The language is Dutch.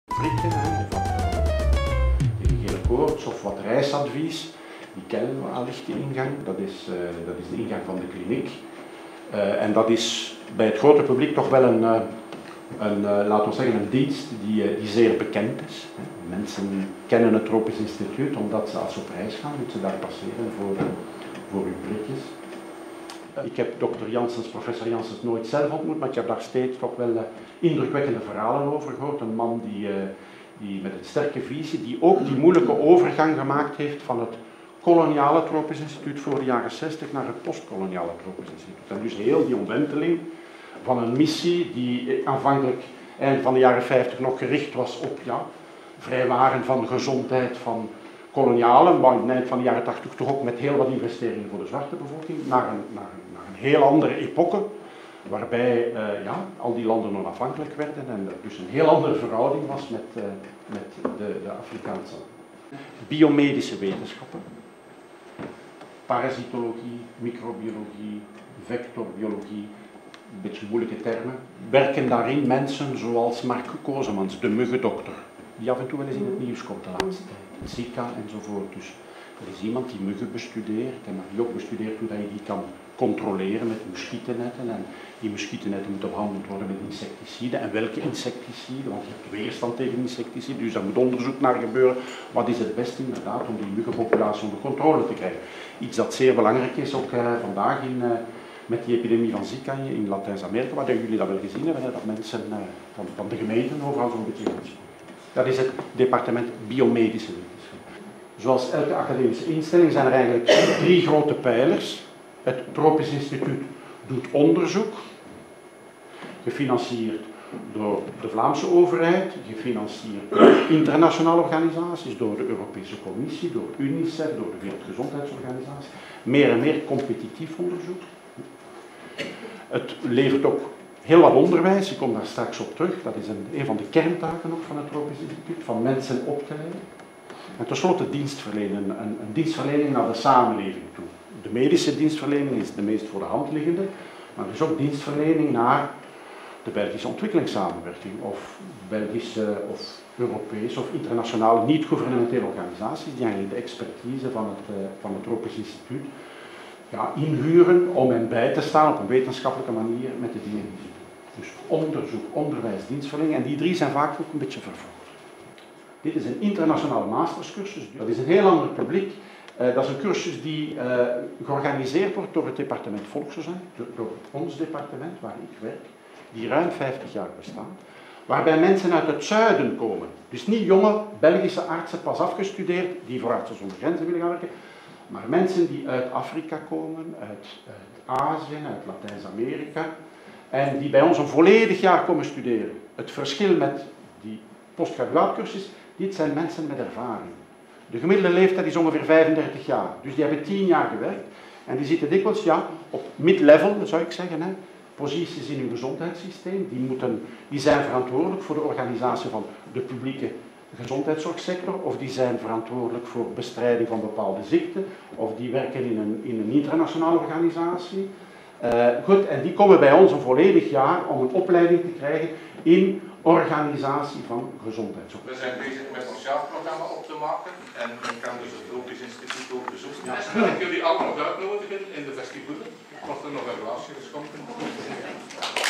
Frikken, tegen gele koorts of wat reisadvies. Die kennen we allicht de ingang, dat is de ingang van de kliniek. En dat is bij het grote publiek toch wel laten we zeggen, een dienst die zeer bekend is. Mensen kennen het Tropisch Instituut omdat ze als ze op reis gaan, moeten ze daar passeren voor hun prikjes. Ik heb professor Janssens nooit zelf ontmoet, maar ik heb daar steeds toch wel indrukwekkende verhalen over gehoord. Een man die met een sterke visie, die ook die moeilijke overgang gemaakt heeft van het koloniale Tropisch Instituut voor de jaren 60 naar het postkoloniale Tropisch Instituut. En dus heel die omwenteling van een missie die aanvankelijk eind van de jaren 50 nog gericht was op vrijwaren van gezondheid van kolonialen, maar in het eind van de jaren 80 toch ook met heel wat investeringen voor de zwarte bevolking, naar een heel andere epoche, waarbij al die landen onafhankelijk werden en er dus een heel andere verhouding was met de Afrikaanse. Biomedische wetenschappen, parasitologie, microbiologie, vectorbiologie, een beetje moeilijke termen, werken daarin mensen zoals Mark Kozemans, de muggendokter, die af en toe wel eens in het nieuws komt de laatste tijd, Zika enzovoort. Dus er is iemand die muggen bestudeert en die ook bestudeert hoe je die kan controleren met muskietennetten. En die muskietennetten moeten behandeld worden met insecticiden. En welke insecticiden? Want je hebt weerstand tegen insecticiden, dus daar moet onderzoek naar gebeuren. Wat is het beste inderdaad om die muggenpopulatie onder controle te krijgen? Iets dat zeer belangrijk is ook vandaag met die epidemie van Zika in Latijns-Amerika, waar jullie dat wel gezien hebben, dat mensen van de gemeenten overal zo'n beetje gaan. Dat is het departement biomedische wetenschap. Zoals elke academische instelling zijn er eigenlijk 3 grote pijlers. Het Tropisch Instituut doet onderzoek, gefinancierd door de Vlaamse overheid, gefinancierd door internationale organisaties, door de Europese Commissie, door UNICEF, door de Wereldgezondheidsorganisatie. Meer en meer competitief onderzoek. Het levert ook heel wat onderwijs, ik kom daar straks op terug. Dat is een van de kerntaken ook van het Tropisch Instituut, van mensen op te leiden. En tenslotte dienstverlening, een dienstverlening naar de samenleving toe. De medische dienstverlening is de meest voor de hand liggende, maar er is ook dienstverlening naar de Belgische ontwikkelingssamenwerking of Belgische of Europese of internationale niet-gouvernementele organisaties die eigenlijk de expertise van het Tropisch Instituut inhuren om hen bij te staan op een wetenschappelijke manier met de dingen die ze doen. Dus onderzoek, onderwijs, dienstverlening en die 3 zijn vaak ook een beetje vervroegd. Dit is een internationale masterscursus, dat is een heel ander publiek. Dat is een cursus die georganiseerd wordt door het departement Volksgezondheid, door ons departement waar ik werk, die ruim 50 jaar bestaat, waarbij mensen uit het zuiden komen. Dus niet jonge Belgische artsen pas afgestudeerd die voor Artsen zonder Grenzen willen gaan werken, maar mensen die uit Afrika komen, uit Azië, uit Latijns-Amerika en die bij ons een volledig jaar komen studeren. Het verschil met die postgraduaatcursus, dit zijn mensen met ervaring. De gemiddelde leeftijd is ongeveer 35 jaar, dus die hebben 10 jaar gewerkt en die zitten dikwijls op mid-level, zou ik zeggen, posities in hun gezondheidssysteem. Die zijn verantwoordelijk voor de organisatie van de publieke gezondheidszorgsector, of die zijn verantwoordelijk voor bestrijding van bepaalde ziekten, of die werken in een internationale organisatie. Goed, en die komen bij ons een volledig jaar om een opleiding te krijgen in organisatie van gezondheidszorg. We zijn bezig met ons jaarprogramma op te maken en men kan dus het Tropisch Instituut ook bezoeken. Ja. En ik jullie allemaal uitnodigen in de vestibule, wordt er nog een glaasje geschonken.